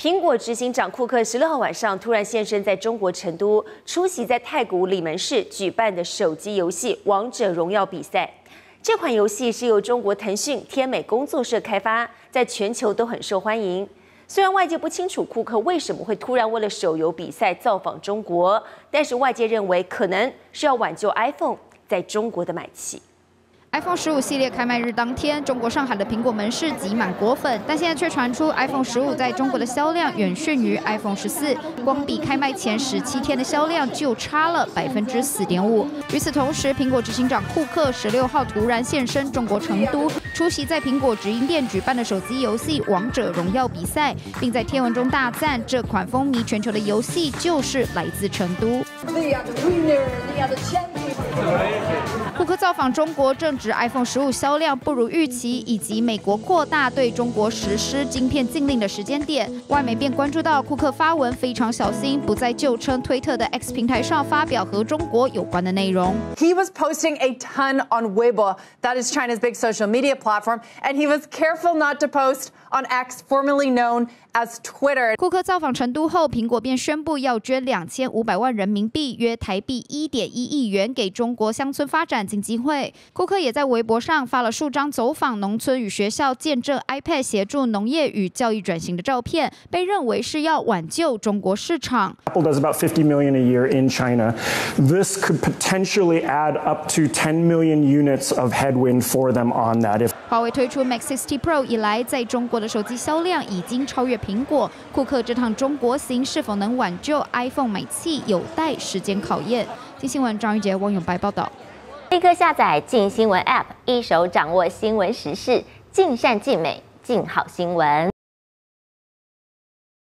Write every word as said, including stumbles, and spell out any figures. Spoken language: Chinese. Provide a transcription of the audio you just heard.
苹果执行长库克十六号晚上突然现身在中国成都，出席在太古里门市举办的手机游戏《王者荣耀》比赛。这款游戏是由中国腾讯天美工作社开发，在全球都很受欢迎。虽然外界不清楚库克为什么会突然为了手游比赛造访中国，但是外界认为可能是要挽救 iPhone 在中国的买气。 iPhone 十五系列开卖日当天，中国上海的苹果门市挤满果粉，但现在却传出 iPhone 十五在中国的销量远逊于 iPhone 十四，光比开卖前十七天的销量就差了百分之四点五。与此同时，苹果执行长库克十六号突然现身中国成都，出席在苹果直营店举办的手机游戏《王者荣耀》比赛，并在贴文中大赞这款风靡全球的游戏就是来自成都。 库克造访中国，正值 iPhone 十五销量不如预期，以及美国扩大对中国实施晶片禁令的时间点，外媒便关注到库克发文非常小心，不在旧称推特的 X 平台上发表和中国有关的内容。 He was posting a ton on Weibo, that is China's big social media platform, and he was careful not to post on X, formerly known as Twitter. 库克造访成都后，苹果便宣布要捐两千五百万人民币，约台币一点一亿元给中国乡村发展经济会。库克也在微博上发了数张走访农村与学校，见证 iPad 协助农业与教育转型的照片，被认为是要挽救中国市场。 Apple does about fifty million a year in China. This could potentially add up to ten million units of headwind for them on that. If 华为推出 Mate sixty Pro 以来，在中国的手机销量已经超越苹果。库克这趟中国行是否能挽救 iPhone 买气，有待时间考验。金新闻张玉杰、汪永白报道。 立刻下载镜新闻 App， 一手掌握新闻时事，尽善尽美，尽好新闻。